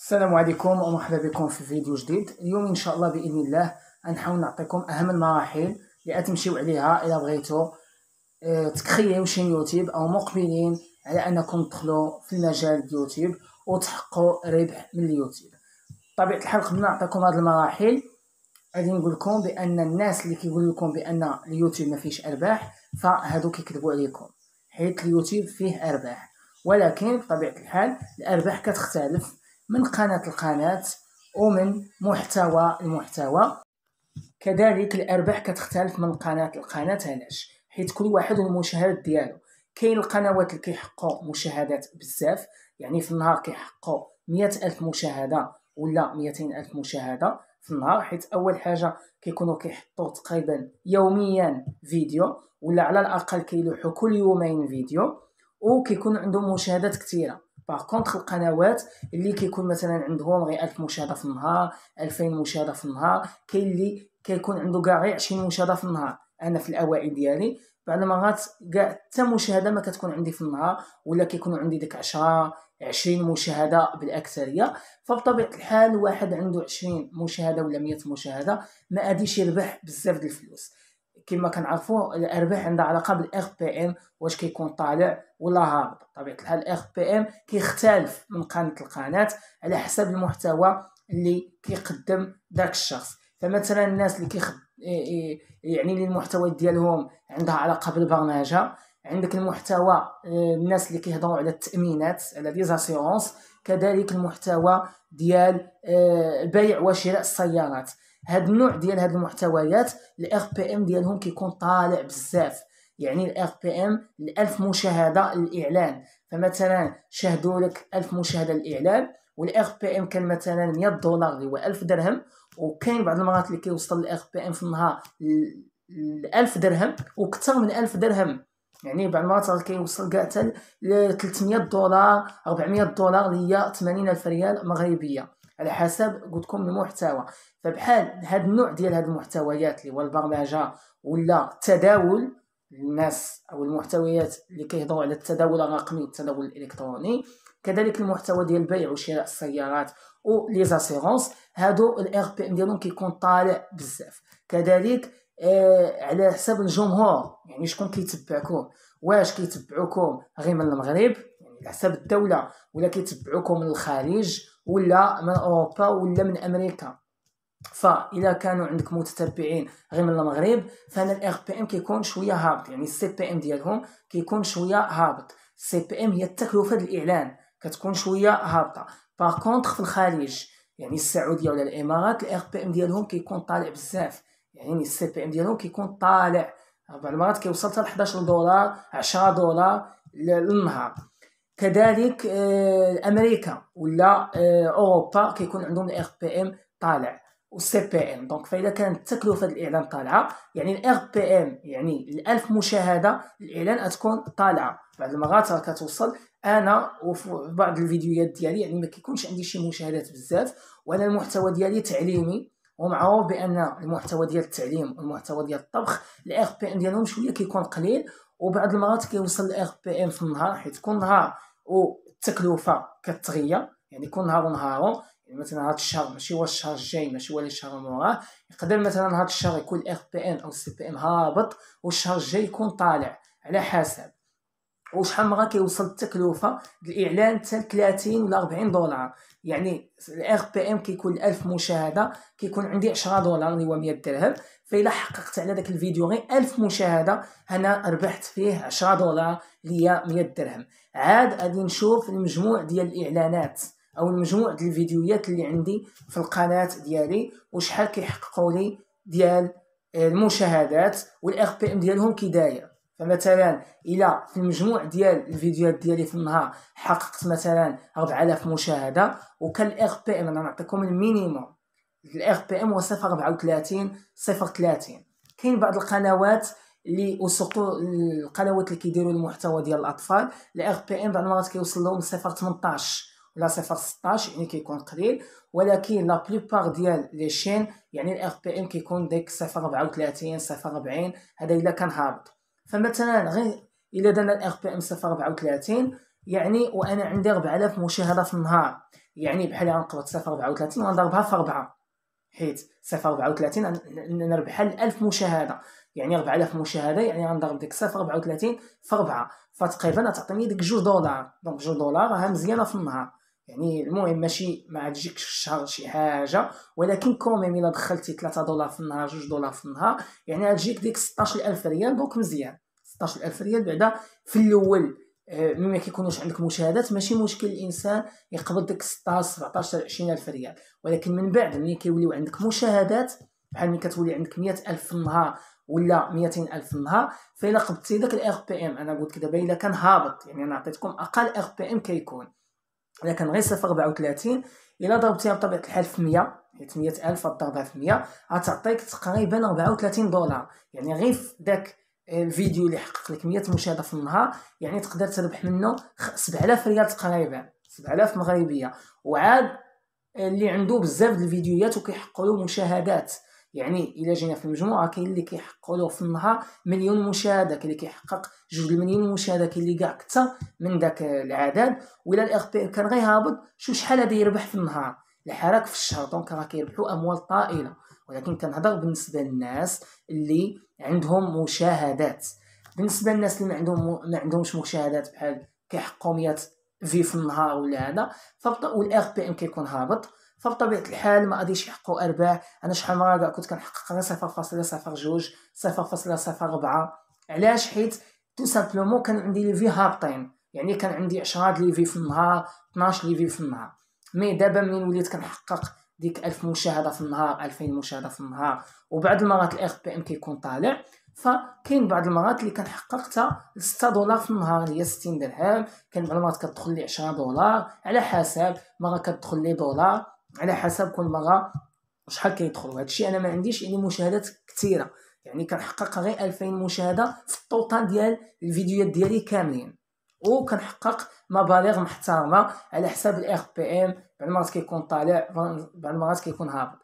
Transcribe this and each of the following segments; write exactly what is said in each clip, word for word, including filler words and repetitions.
السلام عليكم ومرحبا بكم في فيديو جديد. اليوم ان شاء الله باذن الله غنحاول نعطيكم اهم المراحل اللي غتمشيو عليها الا بغيتو اه تكريو شي يوتيوب او مقبلين على انكم تدخلوا في المجال ديال اليوتيوب وتحققوا ربح من اليوتيوب. بطبيعه الحال قبل ما نعطيكم هذه المراحل غادي نقول لكم بان الناس اللي كيقول لكم بان اليوتيوب ما فيهش ارباح فهادو كيكذبوا عليكم، حيت اليوتيوب فيه ارباح، ولكن بطبيعه الحال الارباح كتختلف من قناه لقناه ومن محتوى لمحتوى. كذلك الارباح كتختلف من قناه لقناه. علاش؟ حيت كل واحد والمشاهدات ديالو. كاين القنوات اللي كيحققوا مشاهدات بزاف، يعني في النهار كيحققوا مئة ألف مشاهده ولا مئتين ألف مشاهده في النهار، حيت اول حاجه كيكونوا كيحطوا تقريبا يوميا فيديو ولا على الاقل كيلوحوا كل يومين فيديو وكيكون عندهم مشاهدات كثيره. باغ كونطخ القنوات اللي كيكون مثلا عندهم غير ألف مشاهده في النهار، ألفين مشاهده في النهار، كاين اللي كيكون عنده كاع غير عشرين مشاهده في النهار. انا في الاوائل ديالي بعض المرات كاع حتى مشاهده ما كتكون عندي في النهار، ولا كيكون عندي ديك عشرة عشرين مشاهده بالاكثريه. فبطبيعه الحال واحد عنده عشرين مشاهده ولا مئة مشاهده ما غاديش يربح بزاف ديال الفلوس. كما كنعرفوا الارباح عندها علاقه بالاغ بي ام، واش كيكون طالع ولا هابط. بطبيعه الحال الاغ بي ام كيختلف من قناه لقناه على حسب المحتوى اللي كيقدم داك الشخص. فمثلا الناس اللي كيخد يعني اللي المحتوى ديالهم عندها علاقه بالبرمجه، عندك المحتوى الناس اللي كيهضروا على التامينات على لي زاسيرونس، كذلك المحتوى ديال بيع وشراء السيارات. هاد النوع ديال هاد المحتويات الاغ بي ام ديالهم كيكون طالع بزاف، يعني الاغ بي ام ألف مشاهده للاعلان، فمثلا شاهدوا لك ألف مشاهده للاعلان والاغ بي ام كان مثلا مئة دولار اللي هو ألف درهم. وكاين بعض المرات اللي كيوصل الاغ بي ام في النهار ل ألف درهم وكثر من ألف درهم، يعني بعض المرات كيوصل كاع حتى ل ثلاثمئة دولار أربعمئة دولار اللي هي ثمانين ألف ريال مغربيه على حسب قلت لكم المحتوى. فبحال هاد النوع ديال هاد المحتويات اللي هو البرمجه ولا التداول، الناس او المحتويات اللي كيهضروا على التداول الرقمي والتداول الالكتروني، كذلك المحتوى ديال البيع وشراء السيارات و لي زاسيرونس، هادو الاغ بي ام ديالهم كيكون طالع بزاف. كذلك آه على حسب الجمهور، يعني شكون كيتبعكم، واش كيتبعوكم غير من المغرب يعني على حسب الدوله، ولا كيتبعوكم من الخارج ولا من اوروبا ولا من امريكا. فاذا كانوا عندك متتبعين غير من المغرب فانا الاغ بي ام كيكون شويه هابط، يعني السي بي ام ديالهم كيكون شويه هابط. السي بي ام هي التكلفه ديال الاعلان كتكون شويه هابطه. باغ كونطخ في الخارج يعني السعوديه ولا الامارات الاغ بي ام ديالهم كيكون طالع بزاف، يعني السي بي ام ديالهم كيكون طالع بعض المرات كيوصل حتى ل حداش دولار عشرة دولار للنهار. كذلك آه امريكا ولا آه اوروبا كيكون عندهم الاغ بي ام طالع والسي بي ام. دونك فاذا كانت التكلفه ديال الاعلان طالعه يعني الاغ بي ام يعني الألف مشاهده الاعلان غتكون طالعه. بعض المرات راه كتوصل انا وفي بعض الفيديوهات ديالي يعني ما كيكونش عندي شي مشاهدات بزاف، وانا المحتوى ديالي تعليمي ومعروف بان المحتوى ديال التعليم والمحتوى ديال الطبخ الاغ بي ام ديالهم شويه كيكون قليل، وبعض المرات كيوصل الاغ بي ام في النهار حيت كل نهار والتكلفه كتغير، يعني كل نهار ونهارو. يعني مثلا هذا الشهر ماشي هو الشهر الجاي ماشي هو الشهر موراه، يقدر مثلا هذا الشهر يكون الاغ بي ام او السي بي ام هابط والشهر الجاي يكون طالع على حسب. وشحال مره كيوصل التكلفه الاعلان حتى ثلاثين ولا أربعين دولار، يعني الاغ بي ام كيكون ألف مشاهده كيكون عندي عشرة دولار اللي هو مئة درهم. فإلا حققت على داك الفيديو غير ألف مشاهده انا ربحت فيه عشرة دولار اللي هي مئة درهم. عاد غادي نشوف المجموع ديال الاعلانات او المجموع ديال الفيديوهات اللي عندي في القناه ديالي وشحال كيحققوا لي ديال المشاهدات والاغ بي ام ديالهم كي داير. فمثلا الى في المجموع ديال الفيديوهات ديالي في النهار حققت مثلا أربعة آلاف مشاهده، وكان الاغ بي ام انا نعطيكم المينيموم الاغ بي ام هو صفر فاصلة أربعة وثلاثين صفر ثلاثين. كاين بعض القنوات اللي وسطو القنوات اللي كيديروا المحتوى ديال الاطفال الاغ بي ام بعض المرات كيوصل لهم صفر فاصلة ثمنطاش ولا صفر فاصلة ستطاش، يعني كيكون قليل. ولكن لا بليبار ديال لي شين يعني الاغ بي ام كيكون ديك صفر فاصلة أربعة وثلاثين صفر فاصلة أربعين، هذا الا كان هابط. فمثلا غير الا درنا الاغ بي ام صفر فاصلة أربعة وثلاثين يعني وانا عندي أربعة آلاف مشاهده في النهار، يعني بحال غنقبض صفر فاصلة أربعة وثلاثين وغنضربها في أربعة، حيت صفر فاصلة أربعة وثلاثين نربحها ل ألف مشاهده، يعني أربعة آلاف مشاهده، يعني غنضرب ديك صفر فاصلة أربعة وثلاثين في أربعة، فتقريبا غتعطيني ديك جوج دولار. دونك جوج دولار راها مزيانه في النهار. يعني المهم ماشي ما تجيكش في الشهر شي حاجه، ولكن كوميم الا دخلتي ثلاثة دولار في النهار جوج دولار في النهار يعني غتجيك ديك ستطاش ألف ريال. دونك مزيان ستطاش ألف ريال بعدا في الاول. آه، ملي ما كيكونوش عندك مشاهدات ماشي مشكل الانسان يقبض ديك ستطاش سبعطاش عشرين ألف ريال، ولكن من بعد ملي كيوليو عندك مشاهدات بحال ملي كتولي عندك مية ألف في النهار ولا ميتين ألف في النهار، فإلا قبضتي داك الار بي ام، انا قلت لك دابا الا كان هابط يعني انا عطيتكم اقل ار بي ام كيكون، الا كان غير صفر فاصلة أربعة وثلاثين الا ضربتيها بطبيعه الحال في مية، حيت مية ألف ضربها في مية غتعطيك تقريبا أربعة وثلاثين دولار. يعني غير في داك الفيديو اللي حقق لك مية مشاهده في النهار يعني تقدر تربح منه سبعة آلاف ريال تقريبا، سبعة آلاف مغربيه. وعاد اللي عنده بزاف د الفيديوهات وكيحققوا له مشاهدات، يعني الا جينا في المجموعه كاين اللي كيحققوا له في النهار مليون مشاهده، كاين اللي كيحقق جوج المليون مشاهده، كاين اللي كاع اكثر من داك العدد. ولا الار بي كان غير هابط شو شحال هذا يربح في النهار الحراك في الشهر. دونك راه كيربحوا اموال طائله، ولكن كنهضر بالنسبه للناس اللي عندهم مشاهدات. بالنسبه للناس اللي ما عندهم ما عندهمش مشاهدات بحال كيحققوا مية في في النهار ولا هذا، والار بي ام كيكون هابط، فبطبيعه الحال ما غاديش يحققوا ارباح. انا شحال مره كاع كنت كنحقق غير صفر فاصلة صفر جوج صفر فاصلة صفر أربعة. علاش؟ حيت تو سامبلومون كان عندي لي في هابطين، يعني كان عندي عشرة لي في في النهار، اثناش لي في في النهار. مي دابا منين وليت كنحقق ديك ألف مشاهده في النهار، ألفين مشاهده في النهار، وبعض المرات الار بي ام كيكون طالع، فكاين بعض المرات اللي كنحقق حتى ستة دولار في النهار اللي هي ستين درهم. كاين بعض المرات كتدخل لي عشرة دولار على حسب، مره كتدخل لي دولار على حسب كل مره شحال كيدخلوا. هادشي انا ما عنديش يعني مشاهدات كثيره، يعني كنحقق غير ألفين مشاهده في الطوطال ديال الفيديوهات ديالي كاملين، وكنحقق مبالغ محترمه على حساب الار بي ام. بعض المرات كيكون طالع، بعض المرات كيكون هابط.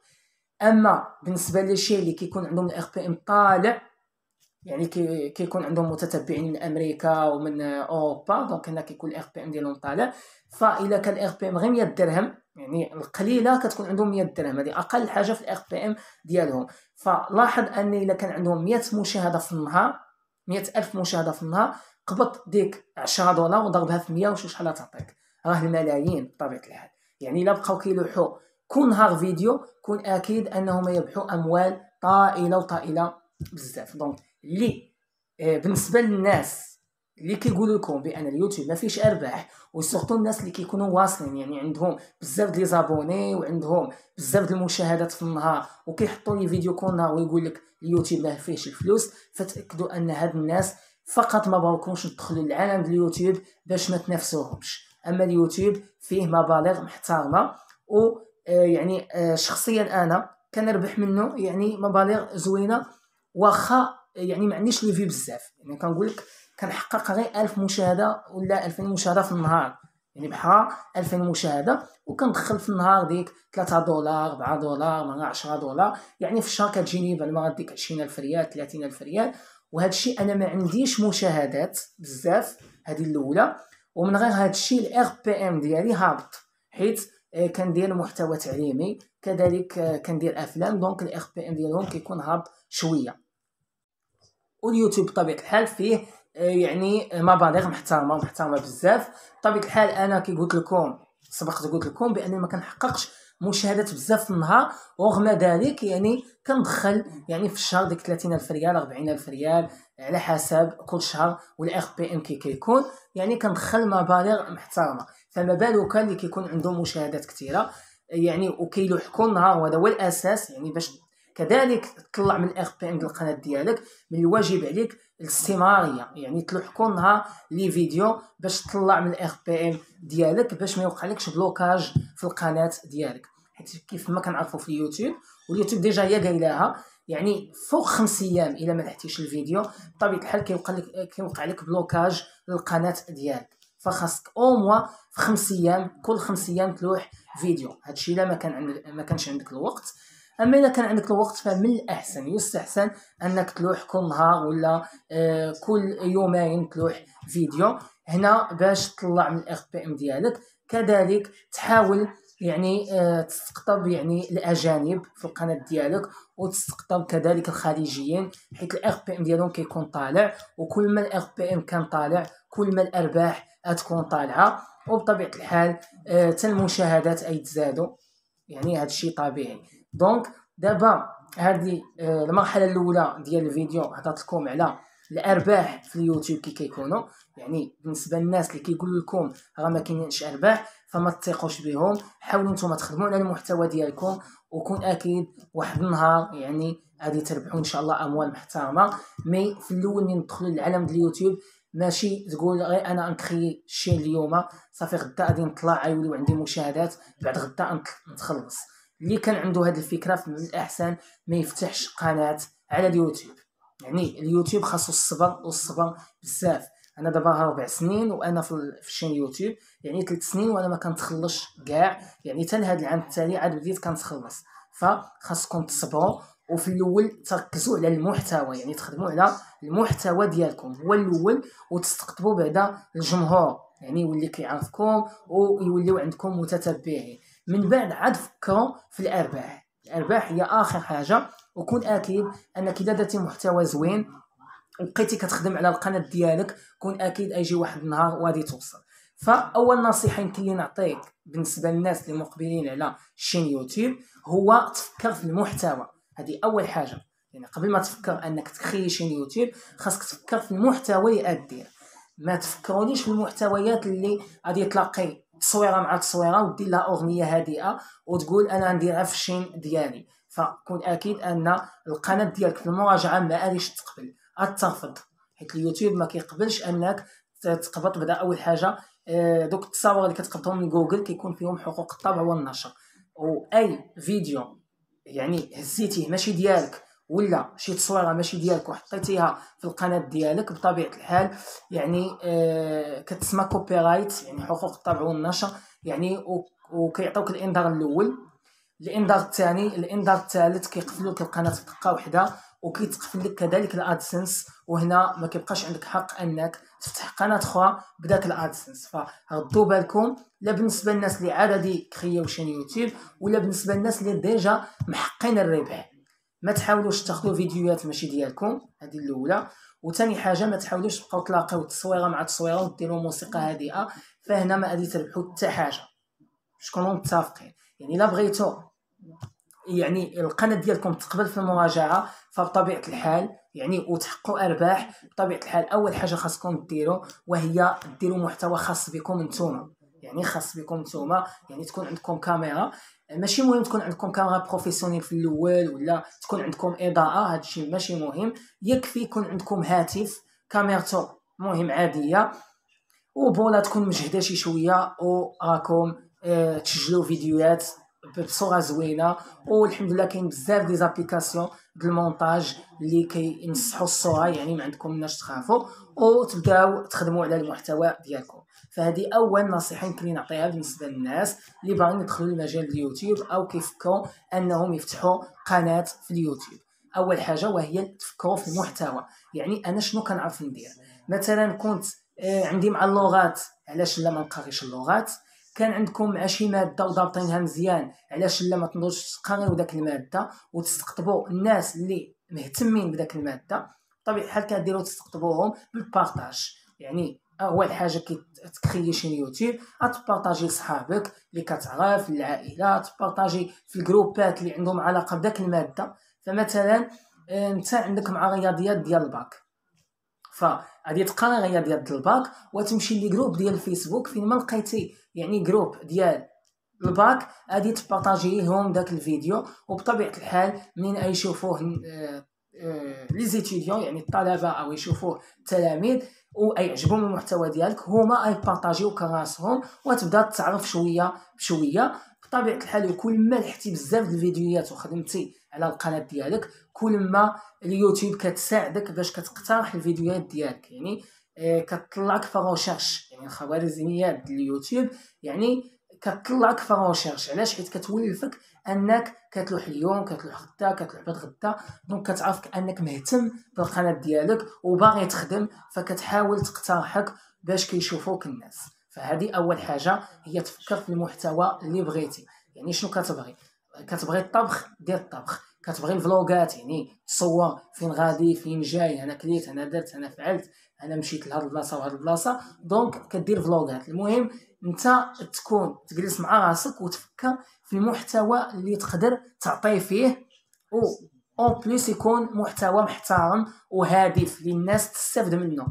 اما بالنسبه للشيء اللي كيكون عندهم الار بي ام طالع، يعني كي كيكون عندهم متتبعين من امريكا ومن اوروبا، دونك هنا كيكون الار بي ام ديالهم طالع. فاذا كان الار بي ام غير مية درهم، يعني القليله كتكون عندهم مية درهم، هذه اقل حاجه في الار بي ام ديالهم. فلاحظ ان اذا كان عندهم مية مشاهده في النهار، مية الف مشاهده في النهار، قبط ديك عشرة دولار وضربها في مية وشوف شحال تعطيك، راه الملايين بطبيعه الحال. يعني الا بقاو كيلوحوا كل نهار فيديو كون اكيد انهم يربحوا اموال طائله وطائله بزاف. دونك اللي آه بالنسبه للناس اللي كيقولوا لكم بان اليوتيوب ما فيش ارباح، وسورتو الناس اللي كيكونوا واصلين يعني عندهم بزاف ديال زابوني وعندهم بزاف ديال المشاهدات في النهار وكيحطوا لي فيديو كل نهار ويقول لك اليوتيوب ما فيهش الفلوس، فتاكدوا ان هاد الناس فقط ما باغوكمش تدخلوا للعالم ديال اليوتيوب باش ما تنافسوهمش. اما اليوتيوب فيه مبالغ محترمه، و آه يعني آه شخصيا انا كنربح منه يعني مبالغ زوينه، واخا يعني ما عنديش لي في بزاف. يعني كنقول لك كنحقق غير ألف مشاهده ولا ألفين مشاهده في النهار، يعني بحال ألفين مشاهده وكندخل في النهار ديك ثلاثة دولار أربعة دولار مره عشرة دولار، يعني في الشهر كتجيني بعد ما ديك عشرين ألف ريال ثلاثين ألف ريال. وهذا الشيء انا ما عنديش مشاهدات بزاف، هذه الاولى. ومن غير هذا الشيء الار بي ام ديالي هابط، حيت كندير محتوى تعليمي، كذلك كندير افلام، دونك الار بي ام ديالهم كيكون هابط شويه. واليوتيوب بطبيعه الحال فيه يعني مبالغ محترمه محترمه بزاف. بطبيعه الحال انا كي قلت لكم سبقت قلت لكم باني ما كنحققش مشاهدات بزاف في النهار، ورغم ذلك يعني كندخل يعني في الشهر ديك ثلاثين ألف ريال أربعين ألف ريال على حسب كل شهر، والار بي ام كي كيكون يعني كندخل مبالغ محترمه. فما بالك اللي كيكون عندهم مشاهدات كثيره يعني وكيلوح كل نهار، وهذا هو الاساس. يعني باش كذلك تطلع من الار بي ام ديال القناه ديالك، من الواجب عليك الاستمراريه، يعني تلوح كل نهار لي فيديو باش تطلع من الار بي ام ديالك، باش ما يوقعلكش بلوكاج في القناه ديالك. حيت كيف ما كنعرفوا في اليوتيوب، واليوتيوب ديجا هي قايلاها، يعني فوق خمس ايام الا ما لحقتيش الفيديو بطبيعه الحال كيوقع لك كيوقع لك بلوكاج للقناه ديالك. فخاصك او موا في خمس ايام كل خمس ايام تلوح فيديو. هادشي الا ما كان عندك ما كانش عندك الوقت. اما اذا كان عندك الوقت فمن الاحسن يستحسن انك تلوح كل نهار ولا آه كل يومين تلوح فيديو هنا باش تطلع من الار بي ام ديالك. كذلك تحاول يعني آه تستقطب يعني الاجانب في القناه ديالك، وتستقطب كذلك الخليجيين، حيت الاغ بي ام ديالهم كيكون طالع، وكل ما الاغ بي ام كان طالع كل ما الارباح غتكون طالعه، وبطبيعه الحال حتى آه المشاهدات غيتزادوا، يعني هذا الشيء طبيعي. دونك دابا هذه آه المرحله الاولى ديال الفيديو عطات لكم على الارباح في اليوتيوب كي كيكونوا. يعني بالنسبه للناس اللي كيقول لكم راه ما كاينينش ارباح فما تثقوش بهم، حاولوا نتوما تخدموا على المحتوى ديالكم، وكون اكيد واحد النهار يعني غادي تربحوا ان شاء الله اموال محترمه. مي في الاول من تدخلوا للعالم ديال اليوتيوب ماشي تقول غير انا نكري شي اليوم صافي غدا غادي نطلع غيوليو عندي مشاهدات بعد غدا نتخلص. اللي كان عنده هذه الفكره من الاحسن ما يفتحش قناه على اليوتيوب. يعني اليوتيوب خاصو الصبر، والصبر بزاف. انا دابا ربع سنين وانا في الشين يوتيوب، يعني ثلاث سنين وانا ما كنتخلصش كاع، يعني حتى لهاد العام التالي عاد بديت كنتخلص. فخاصكم تصبروا، وفي الاول تركزوا على المحتوى، يعني تخدموا على المحتوى ديالكم هو الاول، وتستقطبوا بعدا الجمهور، يعني يولي كيعرفكم ويوليو عندكم متتبعين. من بعد عاد فكروا في الارباح. الارباح هي اخر حاجه، وكون اكيد انك اذا درتي محتوى زوين وبقيتي كتخدم على القناه ديالك، كون اكيد ايجي واحد النهار وغادي توصل. فاول نصيحه يمكن لي نعطيك بالنسبه للناس اللي مقبلين على شين يوتيوب هو تفكر في المحتوى. هذه اول حاجه، يعني قبل ما تفكر انك تخري شين يوتيوب خاصك تفكر في المحتوى اللي غدير. ما تفكرونيش في المحتويات اللي غادي تلاقي تصويره مع تصويره ودير لها اغنيه هادئه وتقول انا نديرها في الشين ديالي. فكون اكيد ان القناه ديالك في المراجعه ما غاديش تقبل، غترفض، حيت اليوتيوب ما كيقبلش انك تقبط. بدا اول حاجه دوك التصاور اللي كتقبطهم من جوجل كيكون فيهم حقوق الطبع والنشر، واي فيديو يعني هزيتيه ماشي ديالك ولا شي تصويره ماشي ديالك وحطيتيها في القناه ديالك بطبيعه الحال يعني آه كتسمى كوبي رايت، يعني حقوق الطبع والنشر، يعني وكيعطيوك الانذار الاول، الانذار الثاني، الانذار الثالث كيقفلوا لك القناه بدقه واحده، وكيتقفل لك كذلك الادسنس، وهنا ما كيبقاش عندك حق انك تفتح قناه اخرى بداك الادسنس. فردوا بالكم، لا بالنسبه للناس اللي عاد غادي كرياو شين يوتيوب، ولا بالنسبه للناس اللي ديجا محقين الربح. ما تحاولوش تاخذوا فيديوهات ماشي ديالكم، هذه الاولى. وثاني حاجه ما تحاولوش تبقاو تلاقيو تصويره مع تصويره وديروا موسيقى هادئه، فهنا ما غادي تربحوا حتى حاجه. شكونوا متفقين؟ يعني الا بغيتو يعني القناه ديالكم تقبل في المراجعه فبطبيعه الحال يعني وتحققوا ارباح، بطبيعه الحال اول حاجه خاصكم ديروا وهي ديروا محتوى خاص بكم نتوما، يعني خاص بكم نتوما، يعني تكون عندكم كاميرا. ماشي مهم تكون عندكم كاميرا بروفيسيونيل في الاول، ولا تكون عندكم اضاءه، هادشي ماشي مهم، يكفي يكون عندكم هاتف كاميرته مهم عاديه، وبولا تكون مجهده شي شويه، وراكم اه تسجلوا فيديوهات بصوره زوينه. والحمد لله كاين بزاف دي زابليكاسيون د المونتاج اللي كينصحوا الصوره، يعني ما عندكم مناش تخافوا، وتبداو تخدموا على المحتوى ديالكم. فهذه اول نصيحه يمكن لي نعطيها بالنسبه للناس اللي باغيين يدخلوا لمجال اليوتيوب او كيفكروا انهم يفتحوا قناه في اليوتيوب. اول حاجه وهي تفكروا في المحتوى. يعني انا شنو كنعرف ندير؟ مثلا كنت عندي مع اللغات، علاش لا ما نقريش اللغات؟ كان عندكم مع شي ماده وضابطينها مزيان، علاش لا ما تنوضوش تقراو داك الماده وتستقطبوا الناس اللي مهتمين بداك الماده؟ بطبيعه الحال كديروا تستقطبوهم بالبارطاج. يعني اول حاجه كي تكري شي يوتيوب غتبارطاجي لصحابك اللي كتعرف، العائله، تبارطاجي في الجروبات اللي عندهم علاقه بداك الماده. فمثلا انت عندك مع رياضيات ديال الباك، فغادي تقرا رياضيات ديال الباك وتمشي لي جروب ديال الفيسبوك فين ما لقيتي يعني جروب ديال الباك غادي تبارطاجيهم داك الفيديو. وبطبيعه الحال منين يشوفوه لي زيتيديون يعني الطلبه او يشوفوه التلاميذ ويعجبهم المحتوى ديالك، هما يبارطاجيو كراسهم وتبدا تعرف شويه بشويه. بطبيعه الحال كل ما لحتي بزاف د الفيديوهات وخدمتي على القناه ديالك كل ما اليوتيوب كتساعدك باش كتقترح الفيديوهات ديالك، يعني آه كتطلعك في روشيرش، يعني الخوارزميات ديال اليوتيوب يعني كتطلعك في روشيرش. علاش؟ حيت كتولفك انك كتلوح اليوم، كتلوح غدا، كتلوح بعد غدا، دونك كتعرفك انك مهتم بالقناه ديالك وباغي تخدم، فكتحاول تقترحك باش كيشوفوك الناس. فهذه اول حاجه، هي تفكر في المحتوى اللي بغيتي. يعني شنو كتبغي؟ كتبغي الطبخ، دير الطبخ. كتبغي الفلوغات، يعني تصور فين غادي، فين جاي، انا كليت، انا درت، انا فعلت، انا مشيت لهاد البلاصه وهاد البلاصه، دونك كدير فلوغات. المهم انت تكون تجلس مع راسك وتفكر في المحتوى اللي تقدر تعطي فيه، و اون بليس يكون محتوى محترم وهادف للناس تستافد منه.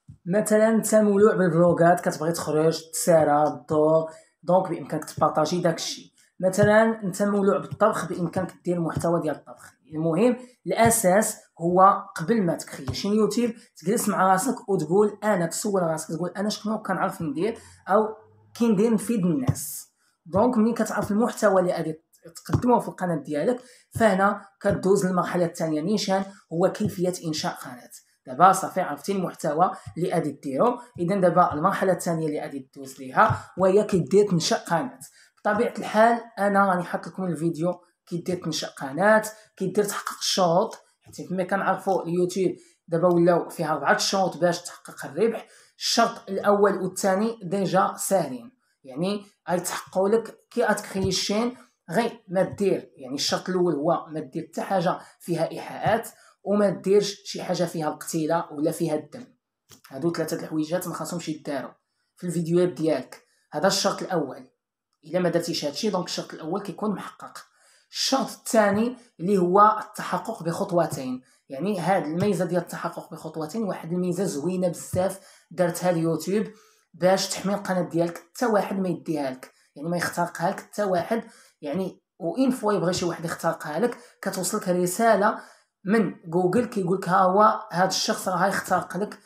مثلا انت مولوع بالفلوغات، كتبغي تخرج تسارى الضوء، دونك بامكانك تبارطاجي داكشي. مثلا انت مولوع بالطبخ، بامكانك دير محتوى ديال الطبخ. المهم الاساس هو قبل ما تكري شي يوتيوب تجلس مع راسك وتقول انا، تسول راسك تقول انا شنو كنعرف ندير او كي ندير نفيد الناس. دونك ملي كتعرف المحتوى اللي غادي تقدمه في القناه ديالك، فهنا كدوز للمرحله الثانيه نيشان، هو كيفيه انشاء قناه. دابا صافي عرفتي المحتوى اللي غادي ديرو، اذا دابا المرحله الثانيه اللي غادي دوز ليها وهي كيدير تنشا قناه. بطبيعه الحال انا راني حاط لكم الفيديو كيدير تنشا قناه، كيدير تحقق الشروط، حيت كما كنعرفوا اليوتيوب دابا ولاو فيها اربعه الشروط باش تحقق الربح. الشرط الاول والثاني ديجا ساهلين، يعني غيتحققوا لك كي غتكري الشين، غير ما دير. يعني الشرط الاول هو ما دير حتى حاجه فيها ايحاءات، وما ديرش شي حاجه فيها القتيله ولا فيها الدم. هادو ثلاثه الحويجات ما خاصهمش يداروا في الفيديوهات ديالك. هذا الشرط الاول. الا ما درتيش هادشي دونك الشرط الاول كيكون محقق. الشرط الثاني اللي هو التحقق بخطوتين. يعني هاد الميزه ديال التحقق بخطوتين واحد الميزه زوينه بزاف دارتها اليوتيوب باش تحمي القناه ديالك حتى واحد ما يديها لك، يعني ما يخترقها لك حتى واحد. يعني وان فوا يبغي شي واحد يخترقها لك كتوصلك رساله من جوجل كيقول لك ها هو هذا الشخص راه يخترق لك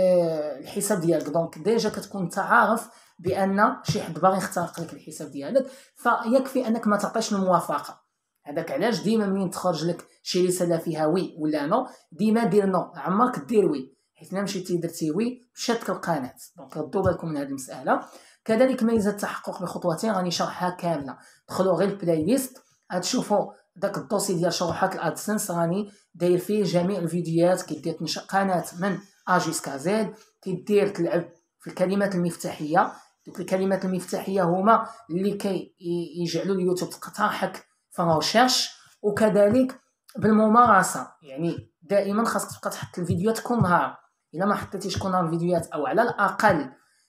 آه الحساب ديالك. دونك ديجا كتكون انت عارف بان شي حد باغي يخترق لك الحساب ديالك، فيكفي انك ما تعطيش الموافقه. هذاك علاش ديما منين تخرج لك شي رساله فيها وي ولا نو، ديما دير نو، عمرك دير وي، حيت الا مشيتي درتي وي مشات القناه. دونك ردوا بالكم من هذه المساله. كذلك ميزه التحقق بخطوتين راني شرحها كامله، دخلوا غير البلاي ليست غتشوفوا داك الدوسي ديال شروحات الادسنس، راني داير فيه جميع الفيديوهات. كيدير تنشا قناه من ا جيسكا زد، كيدير تلعب في الكلمات المفتاحيه. دوك الكلمات المفتاحيه هما اللي كيجعلوا اليوتيوب تقترحك في الريشيرش، وكذلك بالممارسه. يعني دائما خاصك تبقى تحط الفيديوهات كل نهار، الا ما حطيتيش كل نهار الفيديوهات او على الاقل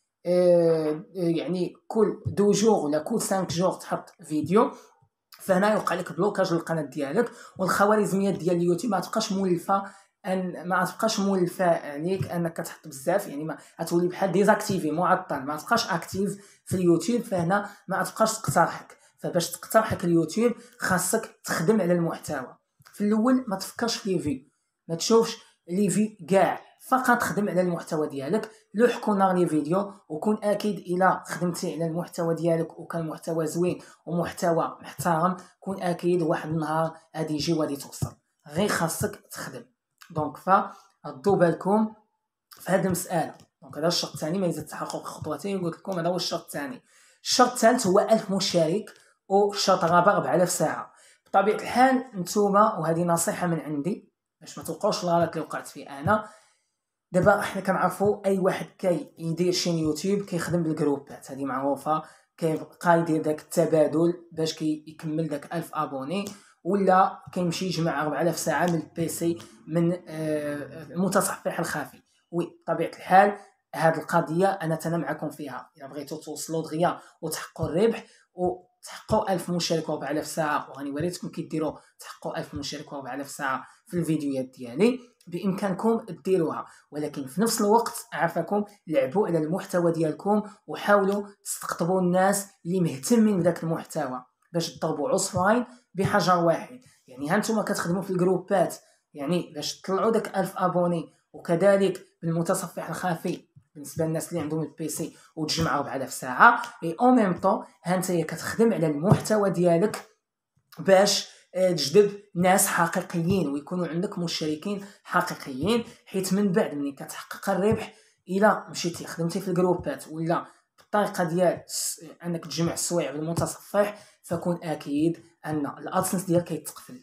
آه يعني كل دو جور ولا كل خمسة جور تحط فيديو، فهنا يوقع لك بلوكاج للقناه ديالك، والخوارزميات ديال اليوتيوب ما تبقاش مولفه ان ما تبقاش مولفه عليك انك كتحط بزاف. يعني ما غتولي بحال ديزاكتيفي، معطل، ما تبقاش اكتيف في اليوتيوب، فهنا ما تبقاش تقترحك. فباش تقترحك اليوتيوب خاصك تخدم على المحتوى. في الاول ما تفكرش في لي في، ما تشوفش لي في كاع، فقط خدم على المحتوى ديالك. لوح كون نهار لي فيديو، وكون اكيد الا خدمتي على المحتوى ديالك وكان محتوى زوين ومحتوى محترم، كون اكيد واحد النهار غادي يجي وغادي توصل، غير خاصك تخدم. دونك فردوا بالكم في هذه المساله. دونك هذا الشرط الثاني، ميزه التحقق خطوتين، قلت لكم هذا هو الشرط الثاني. الشرط الثالث هو ألف مشارك، والشرط الرابع أربعة آلاف ساعه. بطبيعه الحال نتوما، وهذه نصيحه من عندي باش ما توقعوش الغلط اللي وقعت فيه انا. دابا حنا كنعرفوا اي واحد كي يدير شي يوتيوب كيخدم بالجروبات، هذه معروفه، كيبقى يدير داك التبادل باش كيكمل داك ألف ابوني، ولا كيمشي يجمع أربعة آلاف ساعه من البيسي من المتصفح الخفي. وي بطبيعه الحال هذه القضيه انا تنا معكم فيها. الا بغيتو توصلوا دغيا وتحققوا الربح وتحققوا ألف مشارك و أربعة آلاف ساعه، وغادي نوريكم كيديروا تحققوا ألف مشارك و أربعة آلاف ساعه في الفيديوهات ديالي، بامكانكم ديروها. ولكن في نفس الوقت عافاكم لعبوا على المحتوى ديالكم، وحاولوا تستقطبوا الناس اللي مهتمين بداك المحتوى باش تضربوا عصفورين بحجر واحد. يعني ها نتوما كتخدموا في الجروبات يعني باش تطلعوا داك ألف ابوني، وكذلك بالمتصفح الخفي بالنسبه للناس اللي عندهم البيسي وتجمع أربعة آلاف ساعه، اي او ميم طون ها نتايا كتخدم على المحتوى ديالك باش تجذب ناس حقيقيين ويكونوا عندك مشاركين حقيقيين. حيت من بعد ملي كتحقق الربح، الا مشيتي خدمتي في الجروبات ولا بالطريقه ديال انك تجمع السوايع بالمتصفح، فكون اكيد ان الادسنس ديالك كيتقفل.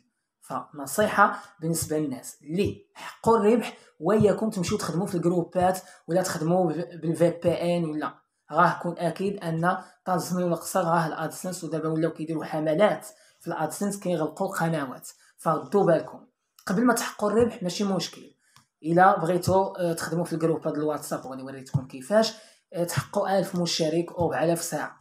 فنصيحه بالنسبه للناس اللي حقوا الربح، وياكم تمشيو تخدموا في الجروبات ولا تخدموا بالفي بي ان، ولا راه كون اكيد ان طال الزمن ولا قصر راه الادسنس ودابا ولاو كيديروا حملات في الادسنس كيغلقوا القنوات. فردوا بالكم قبل ما تحققوا الربح. ماشي مشكل الا بغيتوا تخدموا في الجروبات الواتساب وغادي نوريكم كيفاش تحققوا ألف مشترك او أربعة آلاف ساعه.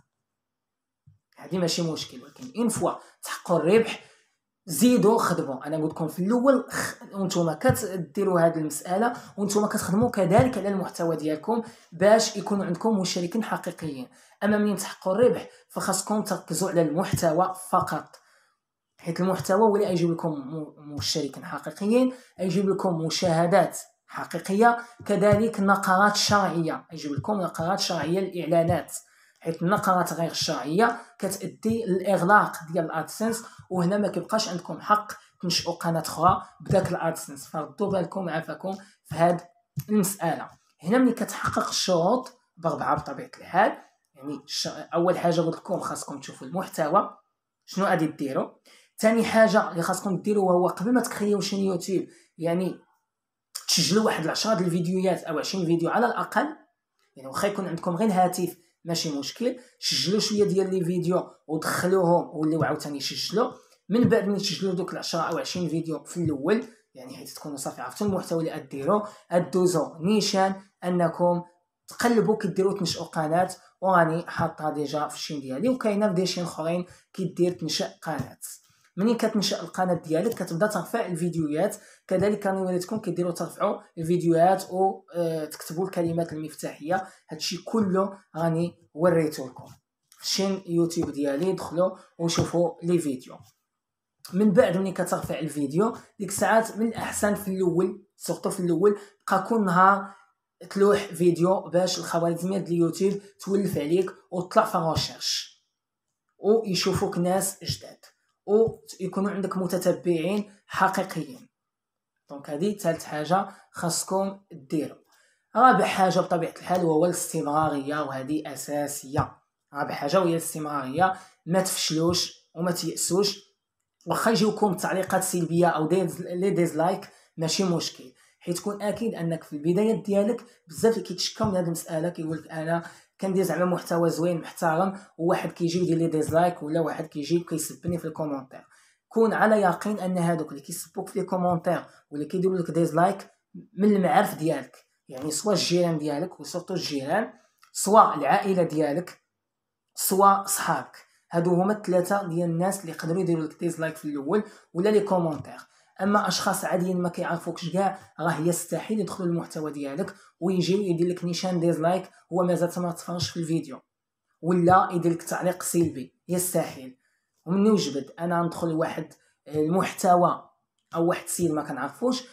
هذه ماشي مشكل، ولكن اون فوا تحققوا الربح زيدوا خدموا. انا قلت لكم في الاول وانتم كتديروا هذه المساله وانتم كتخدموا كذلك على المحتوى ديالكم باش يكون عندكم مشتركين حقيقيين. اما منين تحققوا الربح فخاصكم تركزوا على المحتوى فقط، حيت المحتوى هو اللي يجيب لكم مشتركين حقيقيين، يجيب لكم مشاهدات حقيقيه، كذلك نقرات شرعيه، يجيب لكم نقرات شرعيه للاعلانات، حيت النقرات غير الشرعيه كتؤدي للاغلاق ديال الادسنس، وهنا ما كيبقاش عندكم حق تنشئوا قناه اخرى بداك الادسنس. فردوا بالكم عافاكم في هذه المساله. هنا ملي كتحقق الشروط باربعه بطبيعه الحال، يعني اول حاجه قلت لكم خاصكم تشوفوا المحتوى شنو غادي ديروا. ثاني حاجه اللي خاصكم ديروا هو قبل ما تكريو شي يوتيوب يعني تسجلوا واحد العشرة ديال الفيديوهات او عشرين فيديو على الاقل، يعني واخا يكون عندكم غير الهاتف ماشي مشكل، سجلوا شويه ديال لي فيديو ودخلوهم وليو عاوتاني سجلوا. من بعد ملي تسجلوا دوك العشرة او عشرين فيديو في الاول، يعني حيت تكونوا صافي عرفتوا المحتوى اللي غديروا، غدوزوا نيشان انكم تقلبوا كديروا تنشئوا قناه، وراني حاطها ديجا في الشين ديالي، وكاينه في ديشين اخرين كيدير تنشئ قناه. منين كتنشئ القناه ديالك كتبدا ترفع الفيديوهات، كذلك راني وريتكم كيديروا ترفعوا الفيديوهات وتكتبوا الكلمات المفتاحيه. هادشي كله راني وريته لكم في الشين يوتيوب ديالي، دخلوا وشوفوا لي فيديو. من بعد ملي كترفع الفيديو ديك الساعات من الاحسن في الاول سورتو في الاول بقى كل نهار تلوح فيديو باش الخوارزميات ديال اليوتيوب تولف عليك وتطلع في الريشيرش ويشوفوك ناس جداد ويكونوا عندك متتبعين حقيقيين. دونك هذه ثالث حاجه خاصكم ديروا. رابع حاجه بطبيعه الحال هو الاستمراريه، وهذه اساسيه. رابع حاجه هي الاستمراريه، ما تفشلوش وما تيأسوش، واخا يجيوكم تعليقات سلبيه او لي ديزلايك ماشي مشكل، حيت تكون اكيد انك في البدايات ديالك بزاف اللي كيتشكاو من هذه المساله، كيقول لك انا كندير زعما محتوى زوين محترم وواحد كيجي يدير لي ديزلايك ولا واحد كيجي كيسبني في الكومونتير. كون على يقين ان هادوك اللي كيسبوك في لي كومونتير واللي كيديروا لك ديزلايك من المعارف ديالك، يعني سواء الجيران ديالك وسورتو الجيران، سواء العائله ديالك، سواء صحابك. هادو هما الثلاثه ديال الناس اللي يقدروا يديروا لك ديزلايك في الاول ولا لي كومونتير. اما اشخاص عاديين ما كيعرفوكش كاع راه يستحيل يدخلوا المحتوى ديالك ويجيو يدير لك نيشان ديزلايك هو مازال ما تفرجش في الفيديو، ولا يدير لك تعليق سلبي، يستحيل. ومني وجبد انا ندخل لواحد المحتوى او واحد السيد ما كنعرفوش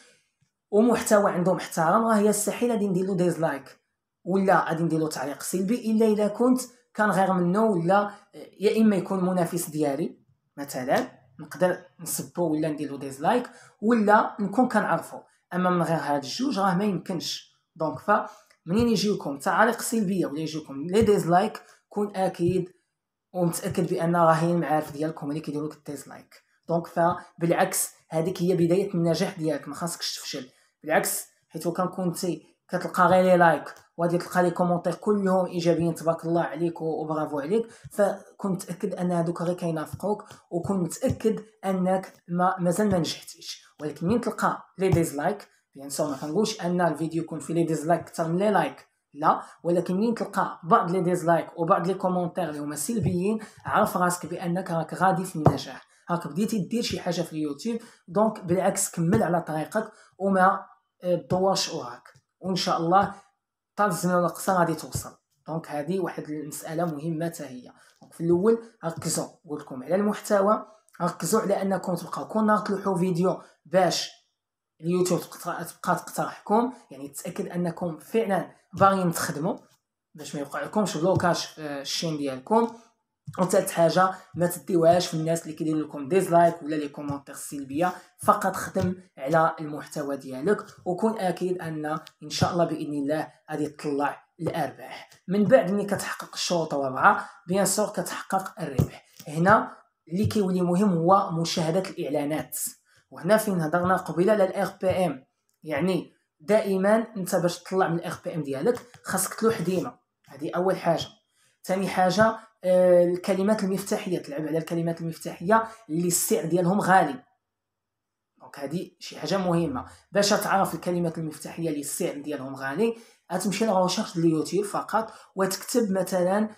ومحتوى عنده محترم، راه يستحيل غادي ندير له ديزلايك ولا غادي ندير له تعليق سلبي الا الا كنت كان غير منه، ولا يا اما يكون منافس ديالي مثلا نقدر نسبو ولا ندير له ديزلايك، ولا نكون كنعرفو. اما من غير هاد الجوج راه ما يمكنش. دونك ف منين يجيوكم تعاليق سلبيه ولا يجيوكم لي ديزلايك كون اكيد ومتاكد بان راهي المعارف ديالكم اللي كيديروا لك الديزلايك. دونك فبالعكس هذيك هي بدايه النجاح ديالك، ما خاصكش تفشل، بالعكس. حيت كان كنتي كتلقى غير لي لايك وغادي تلقى لي كومونتير كلهم ايجابيين تبارك الله عليك وبرافو عليك، فكنت متاكد ان هذوك غير كينافقوك، وكنت متاكد انك ما مازال ما نجحتيش. ولكن مين تلقى لي ديزلايك، بيان سور ما كنقولش ان الفيديو يكون فيه لي ديزلايك اكثر من لي لايك، لا، ولكن مين تلقى بعض لي ديزلايك وبعض لي كومونتير اللي هما سلبيين، عرف راسك بانك راك غادي في النجاح، راك بديتي دير شي حاجه في اليوتيوب. دونك بالعكس كمل على طريقك وما تدورش وراك، وان شاء الله طال الزمن ولا قصر غادي توصل. دونك هذه واحد المساله مهمه حتى هي. دونك في الاول ركزوا قلت لكم على المحتوى، ركزوا على انكم تبقاو كل نهار تلوحوا فيديو باش اليوتيوب تبقى تقترحكم، يعني تاكد انكم فعلا باغيين تخدموا باش ما يوقع لكمش بلوكاج في الشين ديالكم. وثالث حاجه ما تديوهاش في الناس اللي كيديروا لكم ديزلايك ولا لي كومونتير سلبيه، فقط خدم على المحتوى ديالك وكون اكيد ان ان شاء الله باذن الله غادي تطلع الارباح. من بعد ملي كتحقق الشروط الاربعه بيان سور كتحقق الربح. هنا اللي كيولي مهم هو مشاهده الاعلانات، وهنا فين هضرنا قبيله على الار بي ام. يعني دائما انت باش تطلع من الار بي ام ديالك خاصك تلوح ديما، هذه اول حاجه. ثاني حاجه آه الكلمات المفتاحيه، تلعب على الكلمات المفتاحيه اللي السعر ديالهم غالي. دونك هذه شي حاجه مهمه. باش تعرف الكلمات المفتاحيه اللي السعر ديالهم غالي، غتمشي لغوشيرش ديال اليوتيوب فقط وتكتب مثلا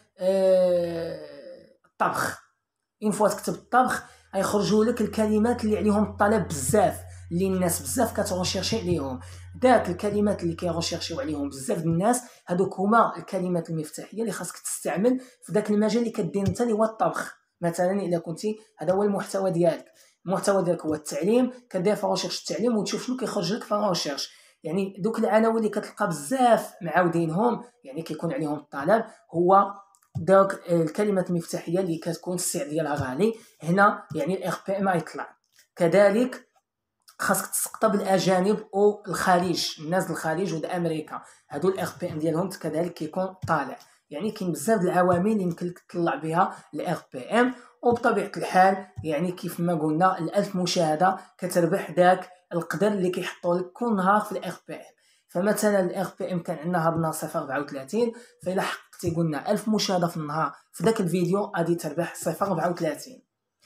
آه الطبخ. اون فوا تكتب الطبخ غيخرجوا لك الكلمات اللي عليهم الطلب بزاف، اللي الناس بزاف كتغوشيرشي عليهم. داك الكلمات اللي كيغوشيرشيو عليهم بزاف د الناس، هادوك هما الكلمات المفتاحيه اللي خاصك تستعمل في داك المجال اللي كدير انت اللي هو الطبخ. مثلا الا كنتي هذا هو المحتوى ديالك، المحتوى ديالك هو التعليم، كدير في غوشيرش التعليم وتشوف شنو كيخرج لك في غوشيرش. يعني دوك العناوين اللي كتلقى بزاف معاودينهم يعني كيكون عليهم الطلب، هو داك الكلمات المفتاحيه اللي كتكون السعر ديالها غالي. هنا يعني الاغ بي ام يطلع. كذلك خاصك تستقطب الاجانب او الخليج، الناس الخليج ود امريكا، هادو الاغ بي ام ديالهم كذلك كيكون طالع. يعني كاين بزاف د العوامل اللي يمكن لك تطلع بها الاغ بي ام. وبطبيعه الحال يعني كيف ما قلنا الألف مشاهده كتربح داك القدر اللي كيحطوا لك كل نهار في الاغ بي ام. فمثلا الاغ بي ام كان عندنا هاد النهار صفر أربعة وثلاثين، فإلا حققتي قلنا ألف مشاهده في النهار في داك الفيديو غادي تربح صفر أربعة وثلاثين.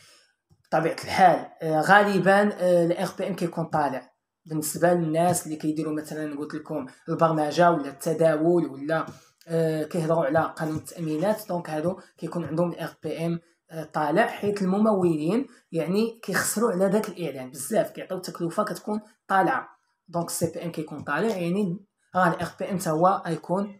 بطبيعه الحال غالبا الاغ بي ام كيكون طالع بالنسبه للناس اللي كيديروا مثلا قلت لكم البرمجه ولا التداول ولا كيهضروا على قانون التامينات. دونك هادو كيكون عندهم الاغ بي ام طالع، حيت الممولين يعني كيخسروا على داك الاعلان بزاف، كيعطيو التكلفه كتكون طالعه. دونك السي بي ام كيكون طالع، يعني راه الاغ بي ام حتى هو غيكون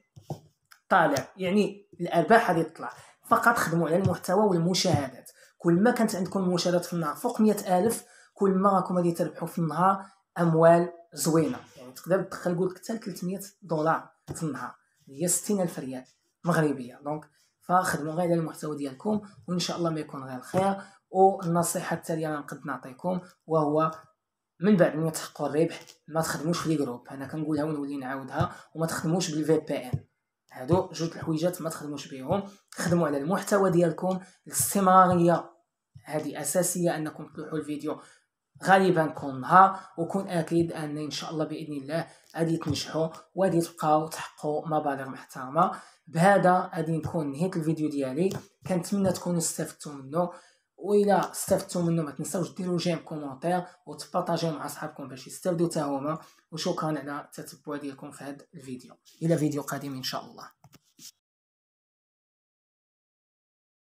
طالع، يعني الارباح غادي تطلع. فقط خدموا على المحتوى والمشاهدات. كل ما كانت عندكم مشاهدات في النهار فوق مئة ألف، كل ما راكم غادي تربحوا في النهار اموال زوينه. يعني تقدر تدخل قول لك حتى ثلاثمية دولار في النهار، هي ستين ألف ريال مغربيه. دونك فخدموا غير على المحتوى ديالكم وان شاء الله ما يكون غير خير. والنصيحه التاليه انا نقد نعطيكم وهو من بعد ما تحققوا الربح ما تخدموش في لي جروب. انا كنقولها ونولي نعاودها، وما تخدموش بالفي بي ان. هادو جوج الحويجات ما تخدموش بهم. خدموا على المحتوى ديالكم. الاستمراريه هذه اساسيه، انكم تلوحوا الفيديو غالبا كل نهار، وكون اكيد ان ان شاء الله باذن الله غادي تنجحوا وغادي تبقاو تحققوا مبالغ محترمه. بهذا غادي نكون نهيت الفيديو ديالي. كنتمنى تكونوا استفدتوا منه، وإلا استفدتوا منه ما تنساوش ديروا جيم كومونتير وتبارطاجيو مع اصحابكم باش يستافدوا حتى هما. وشكرا على التتبع ديالكم في هذا الفيديو. الى فيديو قادم ان شاء الله.